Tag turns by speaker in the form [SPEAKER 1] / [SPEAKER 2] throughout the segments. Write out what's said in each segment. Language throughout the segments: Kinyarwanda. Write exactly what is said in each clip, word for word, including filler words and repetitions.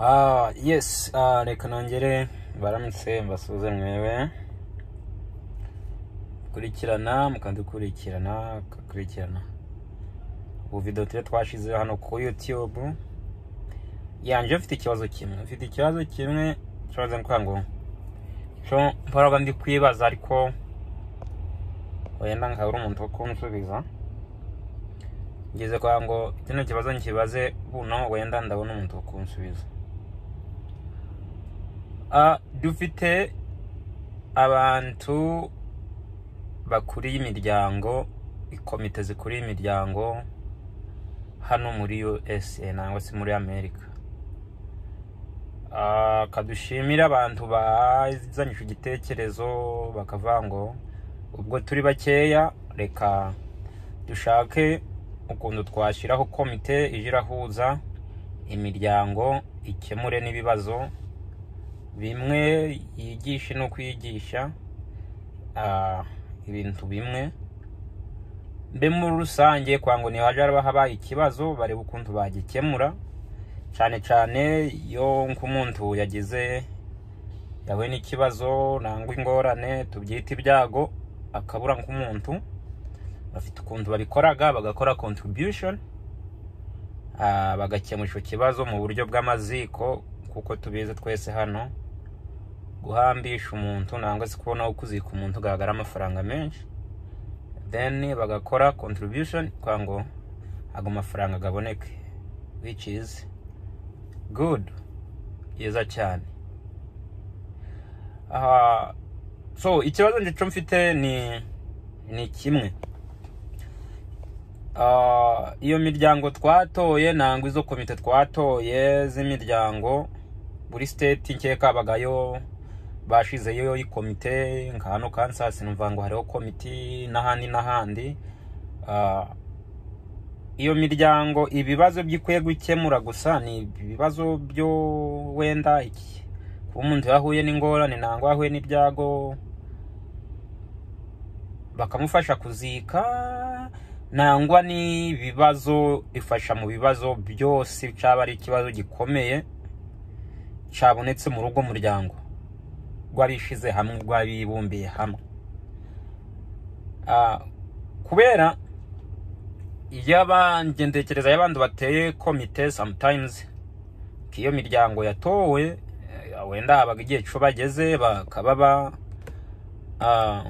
[SPEAKER 1] Ah, yes, ah, reka nongere baramutse mbasuze mwewe kurikirana mukandukurikirana kakurikirana ubu video tire twashize hano ku YouTube yanje mfite ikibazo kimwe mfite ikibazo kimwe cyaza nkango cyo mparaga ndi kwibaza ariko wenda nkabura umuntu wo kunsubiza ngeze kwa ngo kino kibazo nkibaze buno wenda ndabona umuntu wo kunsubiza. Ah, dufite abantu bakuriye imiryango ikomite zikuriye imiryango hano muri U S A nangwa se muri Amerika. Ah, kadushimira abantu bazanyisha igitekerezo bakavuga ngo ubwo turi bakeya reka dushake ukuntu twashiraho komite ijirahuza imiryango ikemure n'ibibazo bimwe yigisha no kwigisha ah ibintu bimwe mbe muri rusange kwango ni haje habaye ikibazo bare ukuntu bagikemura cyane cyane yo nk'umuntu yagize yawe n'ikibazo nangwa ingorane tubyita ibyago akabura nk'umuntu bafite ukuntu babikoraga bagakora contribution ah bagakemura ico kibazo mu buryo bw'amaziko kuko tubize twese hano guhambisha umuntu nangwa se kubona ukuzika umuntu gagara amafaranga menshi then bagakora contribution kwango ago mafaranga gaboneke which is good yeza cyane. Ah so ikibazo ndico mfite ni ni kimwe ah iyo miryango twatoye nangwa izo komite twatoye z'imiryango buri state nkeka bagayo bashize yo ikomite nkano Kansas numva ngo hariho komite nahandi nahandi. Ah iyo miryango ibibazo byikwiye gukemura gusa ni ibibazo byo wenda iki umuntu yahuye n'ingorane nangwa yahuye n'ibyago bakamufasha kuzika nangwa ni bibazo ifasha mu bibazo byose cyaba ari ikibazo gikomeye cyabonetse mu rugo muryango rwarishize hamwe rwabibumbiye hamwe. Ah kubera yabanje ndekereza y'abantu bateye komite sometimes kiyo miryango yatowe wenda abaga igihe cyo bageze bakababa ah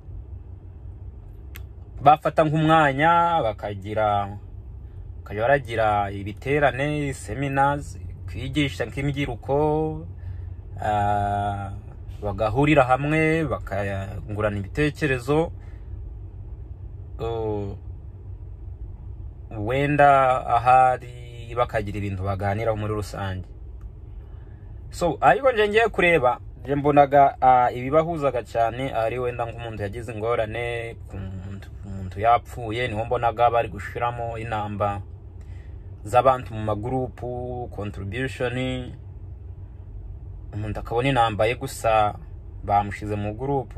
[SPEAKER 1] bafata nk'umwanya bakagira kayaragira ibiterane seminars kwigisha nk'imigiruko ah bagahurira hamwe bakangurana ibitekerezo uh, wenda ahari bakagira ibintu baganira muri rusange. So ariko nje ngiye kureba je mbonaga uh, ibibahuzaga cyane ari wenda nk'umuntu yagize ingorane umuntu yapfuye niho mbonaga bari gushiramo inamba z'abantu mu magrupu contribution umuntu akabona inambaye gusa bamushize mu group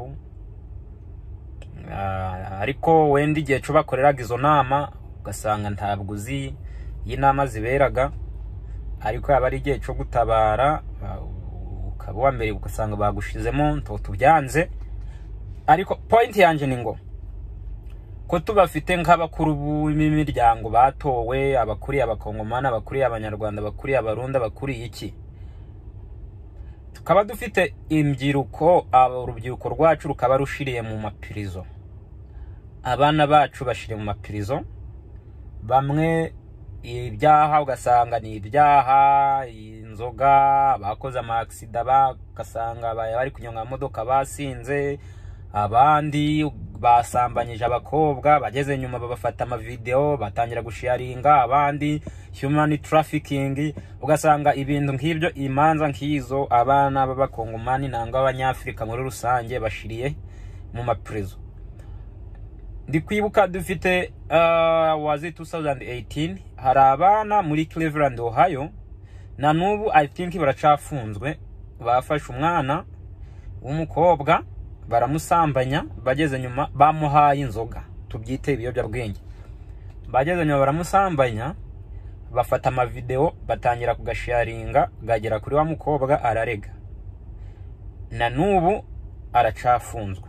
[SPEAKER 1] uh, ariko wenda igihe cyo bakoreraga izo nama ugasanga ntabwo uzi y'inama ziberaga ariko yaba ari igihe cyo gutabara ukaba wa mbere ugasanga bagushizemo nto tubyanze. Ariko point yanje ni ngo ko tubafite nk'abakuru b'imiryango batowe abakuri abakongomana abakuri abanyarwanda abakuri abarunda abakuri iki tukaba dufite imbyiruko urubyiruko rwacu rukaba rushiriye mu mapirizo abana bacu bashiriye mu mapirizo bamwe ibyaha ugasanga ni ibyaha inzoga bakoze ama accident bakasanga bari kunyonga modoka basinze abandi basambanyije abakobwa bageze nyuma babafata ama video batangira gusharinga abandi human trafficking ugasanga ibintu nk'ibyo imanza nk'izo abana b'abakongomani nangwa abanyafrika muri rusange bashiriye mu maprizo. Ndi kwibuka dufite uh, wazi two thousand eighteen hari abana muri Cleveland Ohio na nubu I think baracafunzwe bafashe umwana w'umukobwa baramusambanya bageze nyuma bamuhaye inzoga tubyite ibiyobyabwenge bageze nyuma baramusambanya bafata ama video batangira kugasharinga gagera kuri wa mukobwa ararega na nubu aracafunzwe.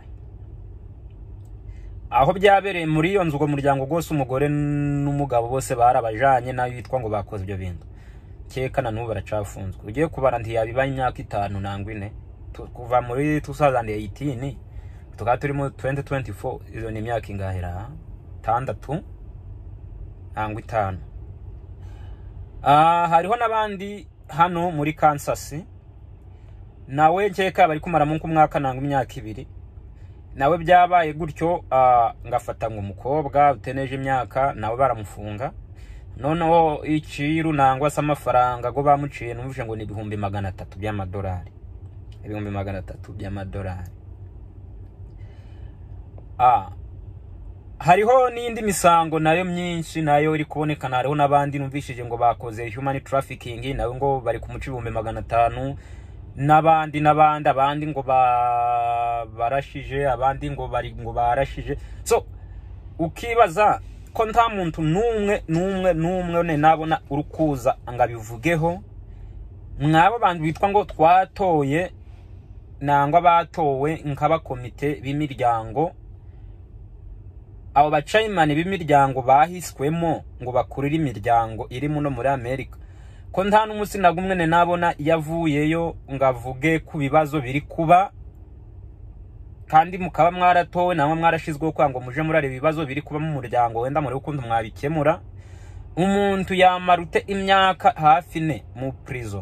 [SPEAKER 1] Aho byabereye muri iyo nzu go muryango gose umugore n'umugabo bose barabajanye nayo yitwa ngo bakoze ibyo bintu keka na nubu baracafunzwe. Ugiye kubara nti yabiba imyaka itanu nangwa ine kuva muri two thousand eighteen tukaba turi mu twenty twenty-four. Izo ni imyaka ingahera tandatu nangwa itanu. Ah, hariho nabandi hano muri Kansas nawe nkeka bari kumara mu mwaka nangwa imyaka ibiri nawe byabaye gutyo. Uh, ngafata ngo umukobwa uteneje imyaka nawe baramufunga. Noneho ikiru nangwa se amafaranga go bamuciye numvise ngo ni ibihumbi magana atatu by'amadolari. Ibihumbi magana atatu by'amadolari. Ah, hariho n'indi misango nayo myinshi nayo iri kuboneka. Hariho nabandi numvishije ngo bakoze human trafficking nawe ngo bari kumuca ibihumbi magana atanu. Nabandi nabandi abandi ngo ba barashije abandi ngo bari ngo barashije. So ukibaza ko nta muntu numwe numwe numwe ne nabona urukuza ngabivugeho. Mwabo bantu bitwa ngo twatoye nangwa batowe nkaba komite b'imiryango, abo bacayimani b'imiryango bahiswemo ngo bakurira imiryango iri muno muri Amerika. Ko nta n'umunsi nagumwe ne nabona yavuyeyo ngavuge ku bibazo biri kuba, kandi mukaba mwaratowe namwe mwarashizweho kwa ngo muje murare ibibazo biri kuba mu muryango wenda muri ukuntu mwabikemura. Umuntu yamarute imyaka hafi ne mu prison,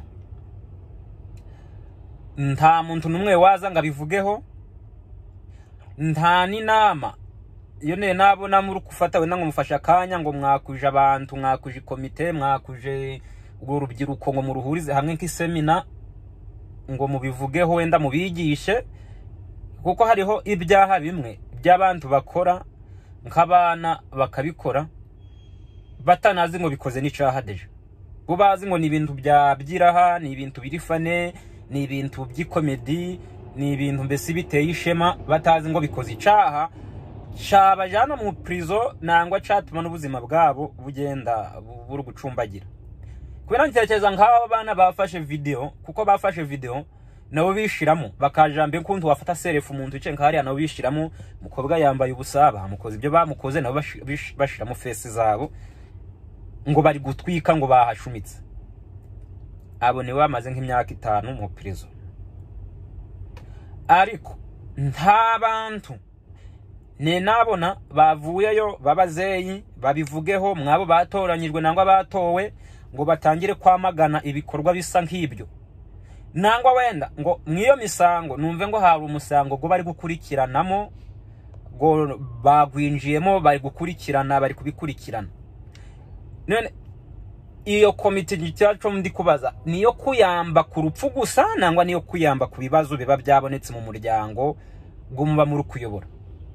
[SPEAKER 1] nta muntu numwe waza ngabivugeho. Nta ni nama iyo ne nabona muri kufata wenda ngo mufasha kanya ngo mwakuje abantu mwakuje komite mwakuje ubwo rubyiruko ngo muruhurize hamwe nk'isemina ngo mubivugeho wenda mubigishe. Kuko hariho ibyaha bimwe by'abantu bakora nk'abana bakabikora batanazi ngo bikoze n'icaha deje. Bubazi ngo ni ibintu bya byiraha, ni ibintu biri fane, ni ibintu by'ikomedi, ni ibintu mbese biteye ishema, batazi ngo bikoze icaha cabajana mu prison nangwa catuma n'ubuzima bwabo bugenda buri gucumbagira. Kubera ntekereza nk'abo bana bafashe video, kuko bafashe video nabo bishiramo bakajambe kuntu wafata selfie umuntu cye nkari nabo bishiramo mukobwa yambaye ubusaba mukoze ibyo bamukoze nabo bashiramo face zabo ngo bari gutwika ngo bahashumitse. Abo ni bamaze nk'imyaka itanu mu prison. Ariko nta bantu ne nabona bavuyeyo babazeyi babivugeho mwabo batoranyirwe nangwa batowe ngo batangire kwamagana ibikorwa bisa nk'ibyo. Nangwa wenda ngo mwiyo misango numve ngo hari umusango go bari gukurikiranamo ngo bagwinjiyemo bari gukurikirana bari kubikurikirana. None iyo komite cyacu ndi kubaza niyo kuyamba ku rupfu gusa nangwa niyo kuyamba ku bibazo biba byabonetse mu muryango gumba muri kuyobora.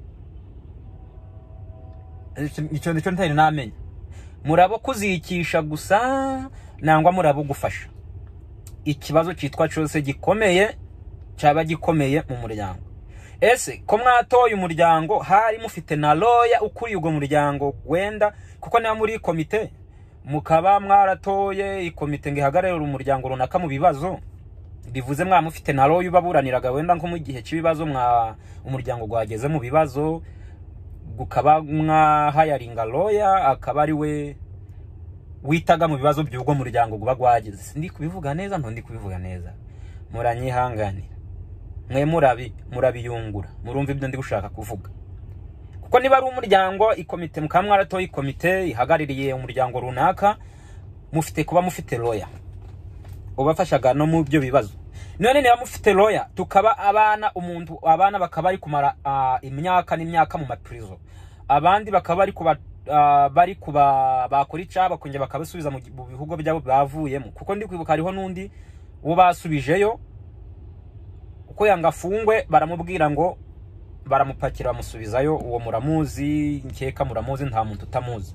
[SPEAKER 1] Icyo ndicyo ntari namenye murabo kuzikisha gusa nangwa murabo gufasha. Ikibazo cyitwa cyose gikomeye cyaba gikomeye mu muryango. Ese ko mwatoye umuryango hari mufite na lawyer ukuri ugo muryango wenda kuko na muri komite mukaba mwaratoye ikomite ngihagarara umuryango runaka mu bibazo bivuze mwa mufite na lawyer ubaburaniraga wenda nko mu gihe cy'ibibazo mwa umuryango gwageze mu bibazo gukaba mwa hayaringa lawyer akaba ari we witaga mu bibazo by'ubwo muryango guba gwageze. Ndi kubivuga neza nto ndi kubivuga neza muranyihanganira mwe murabi murabiyungura murumva ibyo ndi gushaka kuvuga. Kuko niba ari umuryango ikomite mukamwaratoye ikomite ihagaririye umuryango runaka mufite kuba mufite lawyer ubafashaga no mu byo bibazo. None niba mufite lawyer tukaba abana umuntu abana bakaba ari kumara uh, imyaka n'imyaka mu maprizo abandi bakaba ari kuba uh, bari kuba bakora icaba kunje bakabasubiza mu bihugo byabo bavuyemo. Kuko ndi kwibuka hariho nundi wo basubijeyo uko yangafungwe baramubwira ngo baramupakira bamusubizayo uwo muramuzi nkeka muramuzi nta muntu utamuzi.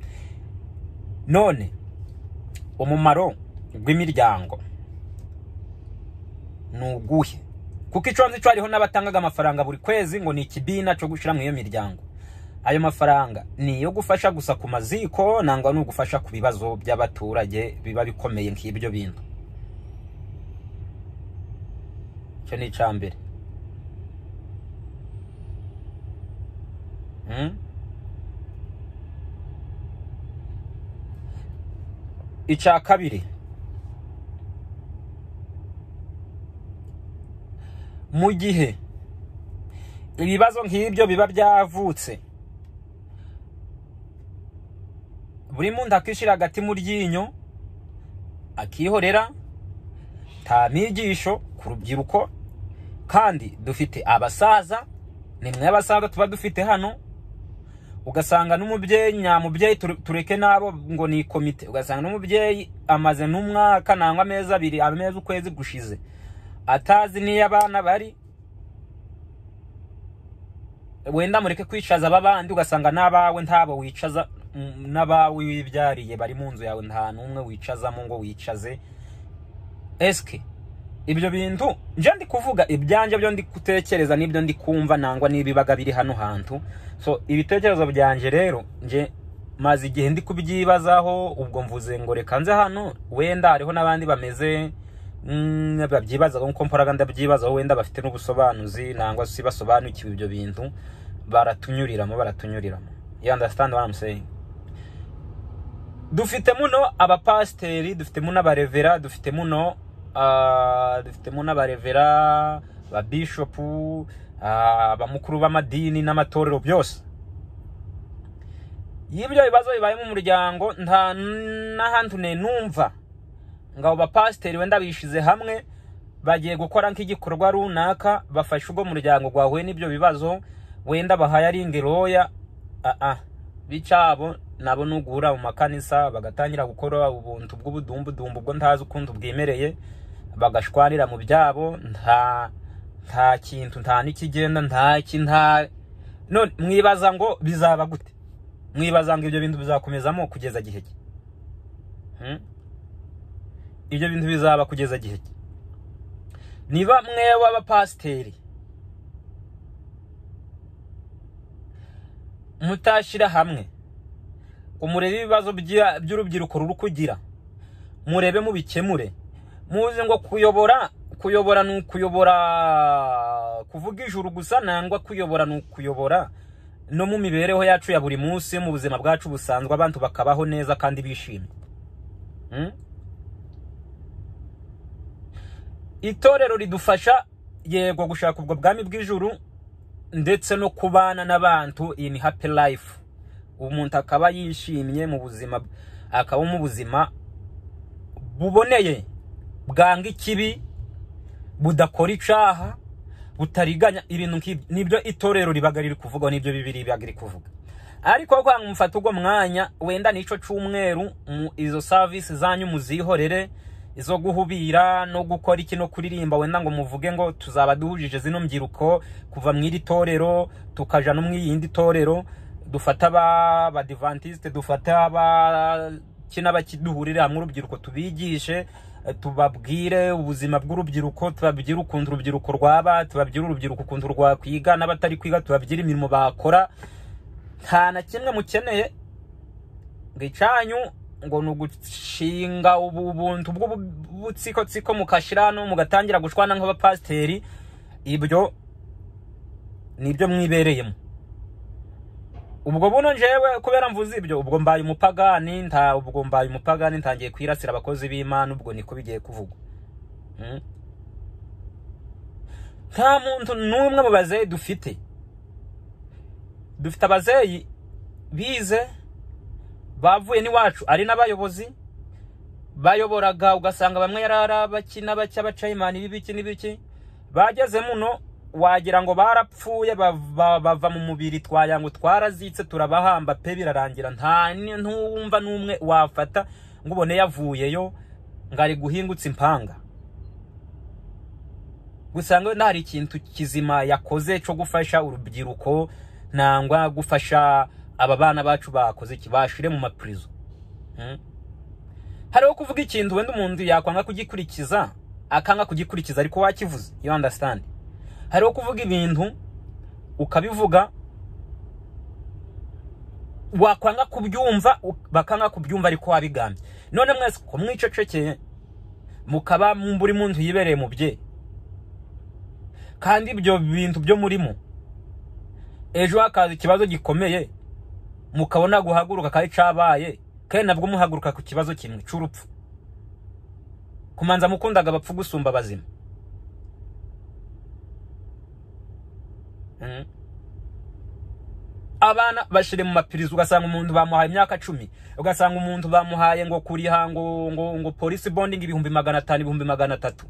[SPEAKER 1] None umumaro rw'imiryango nuguhe? Kuko iconze cyo hariho nabatangaga amafaranga buri kwezi ngo ni ikibina cyo gushira mu iyo miryango. ayo mafaranga ni yo gufasha gusa ku maziko nangwa no gufasha ku bibazo by'abaturage biba bikomeye nk'ibyo bintu. Cyo ni cyambere. Hmm? Icya kabiri, mu gihe ibibazo nk'ibyo biba byavutse, buri muntu akishira hagati mu ryinyo akihorera, nta migisho ku rubyiruko, kandi dufite abasaza, nimwe abasaza tuba dufite hano, ugasanga n'umubyeyi nyamubyeyi tureke nabo ngo ni komite, ugasanga n'umubyeyi amaze n'umwaka nangwa amezi abiri amezi ukwezi gushize atazi niyo abana bari, wenda mureke kwicaza ababandi, ugasanga nabawe ntabo wicaza, nabawe wibyariye bari mu nzu yawe nta numwe wicazamo ngo wicaze. Eske ibyo bintu nje ndi kuvuga ibyanje byo ndi gutekereza nibyo ndi kumva nangwa nibibaga biri hano hantu. So ibitekerezo byanje rero nje mazi igihe ndi kubyibazaho, ubwo mvuze ngo reka nze hano, wenda hariho nabandi bameze mm, babyibaza nko mpora ndabyibazaho, wenda bafite n'ubusobanuzi nangwa si basobanukiwe ibyo bintu, baratunyuriramo baratunyuriramo. You understand what I'm saying? Dufite muno abapasteri, dufite muno abarevera, dufite muno uh, dufite muno abarevera, ba bishop, abamukuru uh, b'amadini n'amatorero byose. Yibyo bibazo bibaye mu muryango, nta nahantu ne numva ngabo bapasteri wenda bishize hamwe bagiye gukora nk'igikorwa runaka bafashe ubwo muryango gwahuye n'ibyo bibazo, wenda bahaye ari ingeroya a a bicabo nabo nugura mu makanisa bagatangira gukora ubuntu bw'ubudumbu dumbu bwo ntazi ukuntu bwemereye, bagashwanira mu byabo, nta nta kintu nta nikigenda nta kinta. None mwibaza ngo bizaba gute? Mwibaza ngo ibyo bintu bizakomezamo kugeza gihe ki? Hmm? Ibyo bintu bizaba kugeza gihe ki? Niba mwe w'abapasteri mutashira hamwe umurebe ibibazo by'urubyiruko ruru kugira, murebe mu bikemure, muze ngo kuyobora kuyobora nu kuyobora kuvuga ijuru gusa nangwa kuyobora nu kuyobora no mu mibereho yacu ya buri munsi, mu buzima bwacu busanzwe abantu bakabaho neza kandi bishimye. Hmm? Itorero ridufasha yego gushaka ubwo bwami bw'ijuru ndetse no kubana n'abantu in happy life, umuntu akaba yishimye mu buzima, akaba mu buzima buboneye bwanga ikibi, budakora icaha, butariganya ibintu nk'ibyo. Nibyo itorero ribaga riri kuvuga, nibyo bibiri bibaga riri kuvuga. Ariko kwa mufata ubwo mwanya wenda nico cyumweru izo service zanyu muzihorere, izo guhubira no gukora iki no kuririmba, wenda ngo muvuge ngo tuzaba duhujije zino mbyiruko kuva mwiri torero tukaja no mwiyindi torero, dufata ba badventiste, dufata ba kina bakiduhurire hamwe urubyiruko tubigishe, tubabwire ubuzima bw'urubyiruko, tubabwire ukuntu urubyiruko rwaba, tubabwire urubyiruko ukuntu rwa kwiga n'abatari kwiga, tubabwire imirimo bakora. Nta na kimwe mukeneye ngicanyu ngo nugushinga ubuntu bw'ubutsiko tsiko mukashirano mugatangira gushwana nk'abapasteri. Ibyo nibyo mwibereyemo. Ubwo buno njewe kubera mvuze ibyo, ubwo mbaye umupagani, nta ubwo mbaye umupagani ntangiye kwirasira abakozi b'Imana, ubwo niko bigiye kuvugwa. Hmm? Nta muntu numwe mu bazeyi dufite. Dufite abazeyi bize bavuye ni wacu ari n'abayobozi bayoboraga, ugasanga bamwe yarara bakina bacya baca Imana ibiki n'ibiki, bageze muno wagira ngo barapfuye bava mu mubiri, twayango twarazitse turabahamba pe birarangira. Nta ntumva numwe wafata ngo ubone yavuyeyo ngari guhingutsa impanga. Gusanga ntari ikintu kizima yakoze cyo gufasha urubyiruko nangwa gufasha aba bana bacu bakoze kibashire mu maprizo. Hmm? Hariho kuvuga ikintu wenda umuntu yakwanga kugikurikiza akanga kugikurikiza ariko wakivuze. You understand? Hariho kuvuga ibintu ukabivuga wakwanga kubyumva bakanga kubyumva ariko wabigambye. None mwese ko mwicecekeye mukaba muri muntu yibereye mu bye kandi ibyo bintu byo murimo ejo hakaza ikibazo gikomeye mukabona guhaguruka kandi cabaye kandi nabwo muhaguruka ku kibazo kimwe cy'urupfu kumanza mukundaga abapfu gusumba abazima. Mm. Abana bashire mu mapirizo ugasanga umuntu bamuhaye imyaka cumi ugasanga umuntu bamuhaye ngo kuri hango ngo ngo police bonding ibihumbi magana atanu ibihumbi magana atatu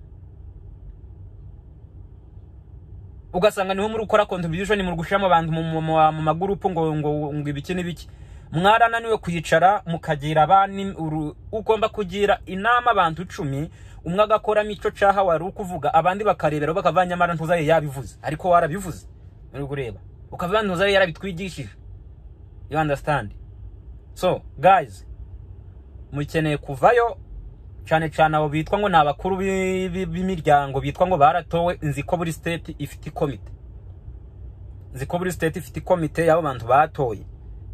[SPEAKER 1] ugasanga niho muri ukora contribution muri gushiramo abantu mu magurupu ngo ngo ngo ibiki n'ibiki mwarananiwe kuyicara mukagira abani ugomba kugira inama abantu icumi umwe agakora mico caha wari ukuvuga abandi bakarebera bakavanya mara ntuzaye yabivuze ariko warabivuze muri gureba ukavanya ntuzaye yarabitwigishije. You understand? So guys mukeneye kuvayo cyane cyane abo bitwa ngo nabakuru b'imiryango bitwa ngo baratowe nziko buri state ifite komite nziko buri state ifite komite y'abo bantu batoye.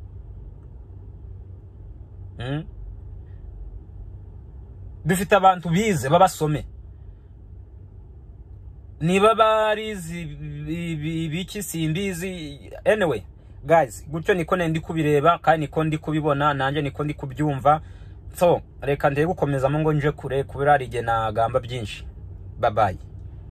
[SPEAKER 1] Mm. Dufite abantu bize babasome niba barizi biki simbizi. Anyway guys gutyo niko ndi kubireba kandi niko ndi kubibona nanje niko ndi kubyumva. So reka ndeye gukomeza mo ngo nje kure kubera rige na gamba byinshi. Bye bye.